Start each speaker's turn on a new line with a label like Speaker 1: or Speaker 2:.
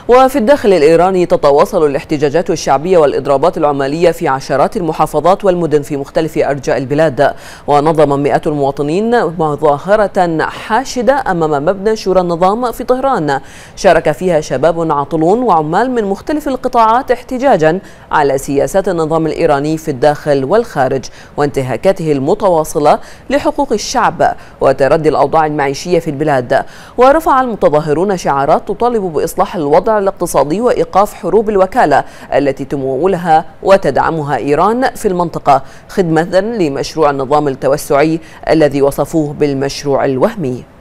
Speaker 1: وفي الداخل الإيراني تتواصل الاحتجاجات الشعبية والإضرابات العمالية في عشرات المحافظات والمدن في مختلف أرجاء البلاد. ونظم مئات المواطنين مظاهرة حاشدة أمام مبنى شورى النظام في طهران، شارك فيها شباب عاطلون وعمال من مختلف القطاعات احتجاجا على سياسات النظام الإيراني في الداخل والخارج وانتهاكاته المتواصلة لحقوق الشعب وتردي الأوضاع المعيشية في البلاد. ورفع المتظاهرون شعارات تطالب بإصلاح الوضع الاقتصادي وإيقاف حروب الوكالة التي تمولها وتدعمها إيران في المنطقة خدمة لمشروع النظام التوسعي الذي وصفوه بالمشروع الوهمي.